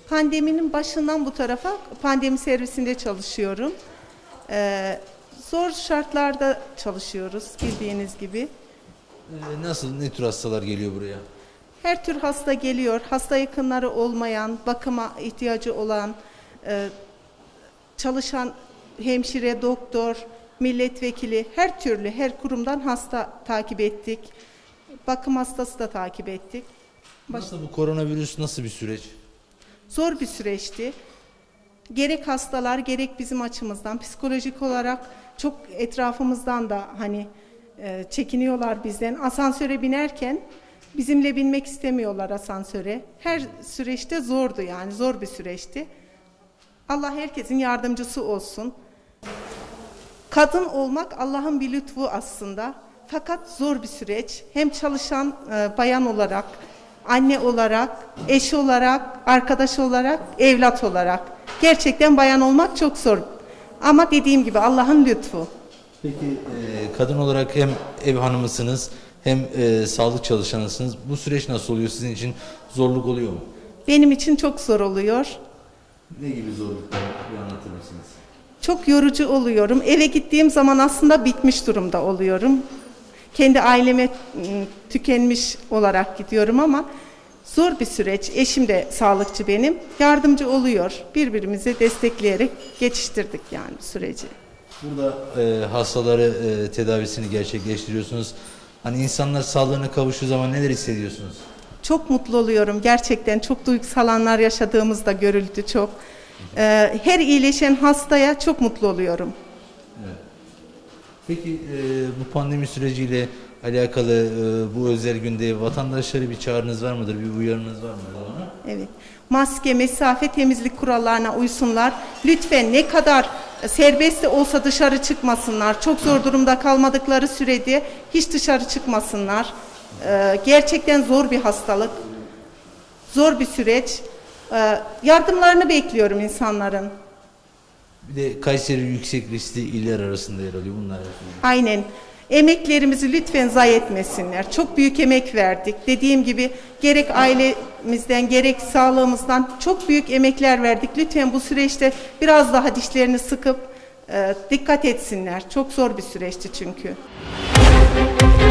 Pandeminin başından bu tarafa pandemi servisinde çalışıyorum. Zor şartlarda çalışıyoruz bildiğiniz gibi. Nasıl, ne tür hastalar geliyor buraya? Her tür hasta geliyor. Hasta yakınları olmayan, bakıma ihtiyacı olan, çalışan hemşire, doktor, milletvekili her türlü her kurumdan hasta takip ettik. Bakım hastası da takip ettik. Nasıl bu koronavirüs, nasıl bir süreç? Zor bir süreçti. Gerek hastalar gerek bizim açımızdan psikolojik olarak çok etrafımızdan da çekiniyorlar bizden. Asansöre binerken bizimle binmek istemiyorlar asansöre. Her süreçte zordu, yani zor bir süreçti. Allah herkesin yardımcısı olsun. Kadın olmak Allah'ın bir lütfu aslında. Fakat zor bir süreç. Hem çalışan bayan olarak, anne olarak, eş olarak, arkadaş olarak, evlat olarak. Gerçekten bayan olmak çok zor. Ama dediğim gibi Allah'ın lütfu. Peki kadın olarak hem ev hanımısınız hem sağlık çalışanısınız. Bu süreç nasıl oluyor? Sizin için zorluk oluyor mu? Benim için çok zor oluyor. Ne gibi zorluklar, bir anlatır mısınız? Çok yorucu oluyorum. Eve gittiğim zaman aslında bitmiş durumda oluyorum. Kendi aileme tükenmiş olarak gidiyorum ama zor bir süreç. Eşim de sağlıkçı benim. Yardımcı oluyor. Birbirimizi destekleyerek geçiştirdik yani süreci. Burada hastaları tedavisini gerçekleştiriyorsunuz. Hani insanlar sağlığına kavuştuğu zaman neler hissediyorsunuz? Çok mutlu oluyorum. Gerçekten çok duygusal anlar yaşadığımız da görüldü çok. Her iyileşen hastaya çok mutlu oluyorum. Evet. Peki bu pandemi süreciyle alakalı bu özel günde vatandaşlara bir çağrınız var mıdır? Bir uyarınız var mıdır ona? Evet. Maske, mesafe, temizlik kurallarına uysunlar. Lütfen ne kadar serbest de olsa dışarı çıkmasınlar. Çok zor durumda kalmadıkları sürede hiç dışarı çıkmasınlar. Gerçekten zor bir hastalık. Zor bir süreç. Yardımlarını bekliyorum insanların. Bir de Kayseri yüksek riskli iller arasında yer alıyor bunlar. Aynen. Emeklerimizi lütfen zayi etmesinler. Çok büyük emek verdik. Dediğim gibi gerek ailemizden gerek sağlığımızdan çok büyük emekler verdik. Lütfen bu süreçte biraz daha dişlerini sıkıp dikkat etsinler. Çok zor bir süreçti çünkü.